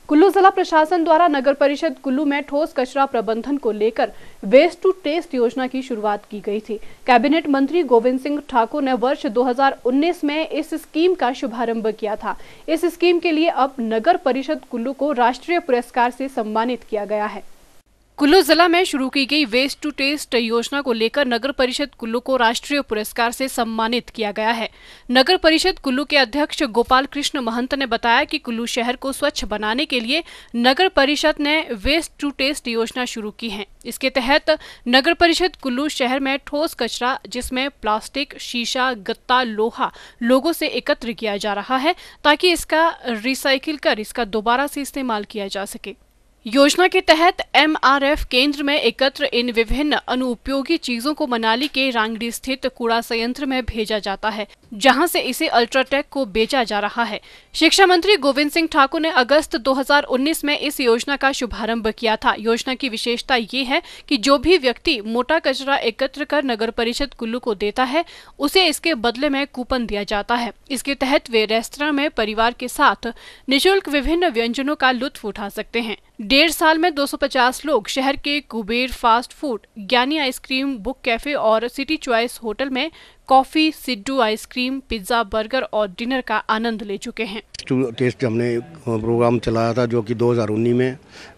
कुल्लू जिला प्रशासन द्वारा नगर परिषद कुल्लू में ठोस कचरा प्रबंधन को लेकर वेस्ट टू टेस्ट योजना की शुरुआत की गई थी। कैबिनेट मंत्री गोविंद सिंह ठाकुर ने वर्ष 2019 में इस स्कीम का शुभारंभ किया था। इस स्कीम के लिए अब नगर परिषद कुल्लू को राष्ट्रीय पुरस्कार से सम्मानित किया गया है। कुल्लू जिला में शुरू की गई वेस्ट टू टेस्ट योजना को लेकर नगर परिषद कुल्लू को राष्ट्रीय पुरस्कार से सम्मानित किया गया है। नगर परिषद कुल्लू के अध्यक्ष गोपाल कृष्ण महंत ने बताया कि कुल्लू शहर को स्वच्छ बनाने के लिए नगर परिषद ने वेस्ट टू टेस्ट योजना शुरू की है। इसके तहत नगर परिषद कुल्लू शहर में ठोस कचरा, जिसमें प्लास्टिक, शीशा, गत्ता, लोहा, लोगों से एकत्र किया जा रहा है ताकि इसका रिसाइकिल कर इसका दोबारा से इस्तेमाल किया जा सके। योजना के तहत MRF केंद्र में एकत्र इन विभिन्न अनुपयोगी चीजों को मनाली के रांगड़ी स्थित कूड़ा संयंत्र में भेजा जाता है, जहां से इसे अल्ट्राटेक को बेचा जा रहा है। शिक्षा मंत्री गोविंद सिंह ठाकुर ने अगस्त 2019 में इस योजना का शुभारंभ किया था। योजना की विशेषता ये है कि जो भी व्यक्ति मोटा कचरा एकत्र कर नगर परिषद कुल्लू को देता है, उसे इसके बदले में कूपन दिया जाता है। इसके तहत वे रेस्तरां में परिवार के साथ निःशुल्क विभिन्न व्यंजनों का लुत्फ उठा सकते हैं। 1.5 साल में 250 लोग शहर के Kuber fast food, Gyani ice cream, book cafe और सिटी चॉइस होटल में coffee, Siddu ice cream, pizza, burger और डिनर का आनंद ले चुके हैं। टेस्ट हमने प्रोग्राम चलाया था, जो कि 2019 में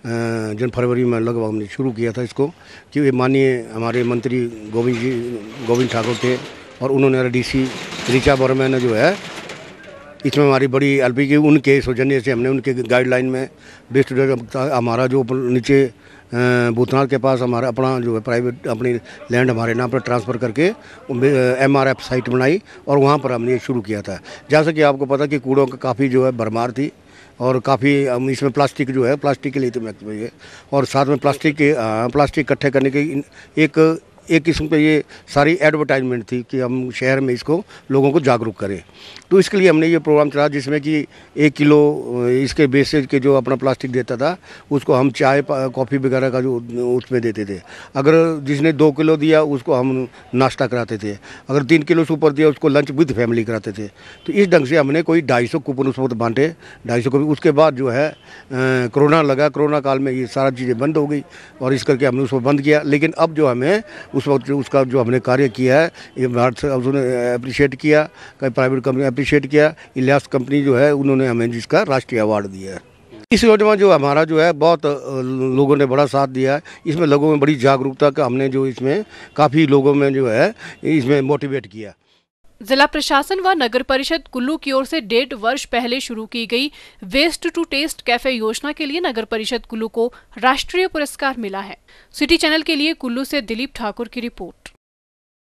फरवरी में लगभग हमने शुरू किया था इसको, कि माननीय हमारे मंत्री गोविंद ठाकुर थे और उन्होंने DC ऋचा बर्मा ने जो है इसमें हमारी बड़ी हेल्प की। उनके सौजन्य से हमने उनके गाइडलाइन में बेस्ट हमारा जो नीचे भूतनाथ के पास हमारा अपना जो है प्राइवेट अपनी लैंड हमारे नाम पर ट्रांसफ़र करके MRF साइट बनाई और वहाँ पर हमने शुरू किया था। जैसा कि आपको पता कि कूड़ों का काफ़ी जो है भरमार थी और काफ़ी इसमें प्लास्टिक जो है प्लास्टिक के लिए तो महत्व है, और साथ में प्लास्टिक इकट्ठे करने के एक किस्म पे ये सारी एडवर्टाइजमेंट थी कि हम शहर में इसको लोगों को जागरूक करें। तो इसके लिए हमने ये प्रोग्राम चलाया, जिसमें कि 1 किलो इसके बेसेज के जो अपना प्लास्टिक देता था उसको हम चाय कॉफ़ी वगैरह का जो उसमें देते थे। अगर जिसने 2 किलो दिया उसको हम नाश्ता कराते थे, अगर 3 किलो से ऊपर दिया उसको लंच विद फैमिली कराते थे। तो इस ढंग से हमने कोई 250 कूपन उस वक्त बांटे, 250 कूपन। उसके बाद जो है कोरोना लगा, कोरोना काल में ये सारा चीज़ें बंद हो गई और इस करके हमने उसको बंद किया। लेकिन अब जो हमें उस वक्त उसका जो हमने कार्य किया है, ये भारत से उसने अप्रिशिएट किया, कई प्राइवेट कंपनी अप्रिशिएट किया, इलियास कंपनी जो है उन्होंने हमें जिसका राष्ट्रीय अवार्ड दिया है। इस योजना में जो हमारा जो है बहुत लोगों ने बड़ा साथ दिया है। इसमें लोगों में बड़ी जागरूकता का हमने जो इसमें काफ़ी लोगों में जो है इसमें मोटिवेट किया। जिला प्रशासन व नगर परिषद कुल्लू की ओर से 1.5 वर्ष पहले शुरू की गई वेस्ट टू टेस्ट कैफे योजना के लिए नगर परिषद कुल्लू को राष्ट्रीय पुरस्कार मिला है। सिटी चैनल के लिए कुल्लू से दिलीप ठाकुर की रिपोर्ट।